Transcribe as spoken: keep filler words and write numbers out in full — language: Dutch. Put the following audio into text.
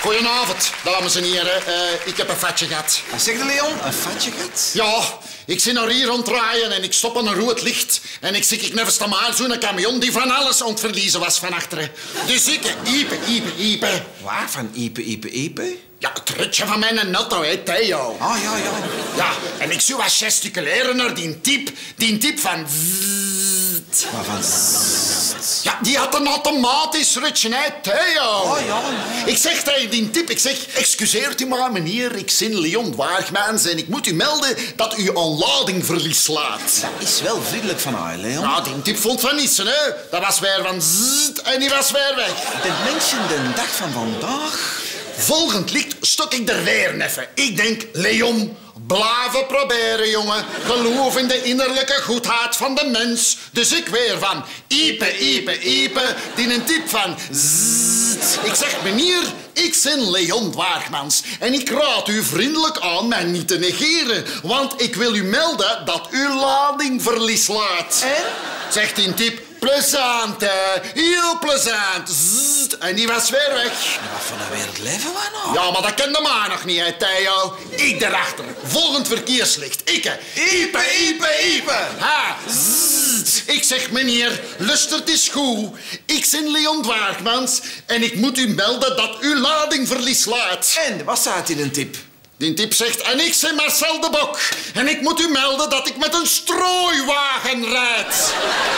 Goedenavond, dames en heren. Uh, ik heb een vatje gehad. Wat zeg je, Leon? Een vatje gehad? Ja, ik zit naar hier ronddraaien en ik stop aan een rood licht. En ik zie ik nevens de maar zo'n camion die van alles aan het verliezen was van achteren. Dus ik, iepe, iepe, iepe. Waar? Van iepe, iepe, iepe? Ja, het rutje van mijn auto, hè, Theo. Ah, ja, ja. Ja, en ik zou wat gesticuleren naar die tip. Die tip van... Wat van... Ja, die had een automatisch rutje, hè, Theo. Oh, ja, ja. Ik zeg tegen die tip, ik zeg... Excuseert u maar, meneer, ik ben Leon Waagmans en ik moet u melden dat u aanlading verlies laat. Dat is wel vriendelijk van haar, Leon. Nou, die tip vond van niets, hè. Dat was weer van zzzt en die was weer weg. De mensen de dag van vandaag... Volgend licht stok ik er weer neffen. Ik denk, Leon, blijven proberen, jongen. Geloof in de innerlijke goedheid van de mens. Dus ik weer van iepe, iepe, iepe, die een tip van zzzt. Ik zeg, meneer, ik ben Leon Waagmans. En ik raad u vriendelijk aan mij niet te negeren. Want ik wil u melden dat uw lading verlies laat. En? Zegt die tip. Plezant, hè. Heel plezant. Zzzt. En die was weer weg. Wat van een wereld leven we nou? Ja, maar dat kende maar nog niet, hè, Theo. Ik erachter. Volgend verkeerslicht. Ikke. Iepe, iepe, iepe. Ha. Zzzt. Ik zeg, meneer, lustert is goed. Ik ben Leon Waagmans en ik moet u melden dat uw lading verlies laat. En, wat staat in een tip? Die tip zegt, en ik ben Marcel de Bok. En ik moet u melden dat ik met een strooiwagen rijd.